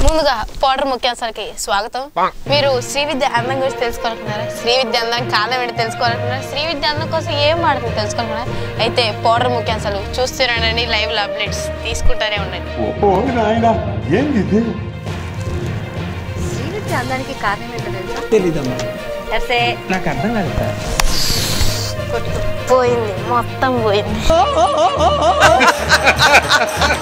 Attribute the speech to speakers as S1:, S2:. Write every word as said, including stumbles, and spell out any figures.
S1: ముందుగా పౌడర్ ముఖ్యాంశాలకి స్వాగతం. మీరు శ్రీ విద్య అందం గురించి తెలుసుకోవాలనుకున్నారా? శ్రీ విద్య అందం కాలం ఏంటి తెలుసుకోవాలనుకున్నారా? శ్రీ విద్య అందం కోసం ఏం వాడుతుంది తెలుసుకోవాలనుకున్నారా? అయితే పౌడర్ ముఖ్యాంశాలు చూస్తూనే లైవ్ లో అప్డేట్స్ తీసుకుంటానే ఉండండి.
S2: శ్రీ విద్య అందానికి కారణం ఏంటో తెలుసా?
S3: తెలీదమ్మా. నాకు అర్థం కాదు.
S1: పోయింది, మొత్తం పోయింది.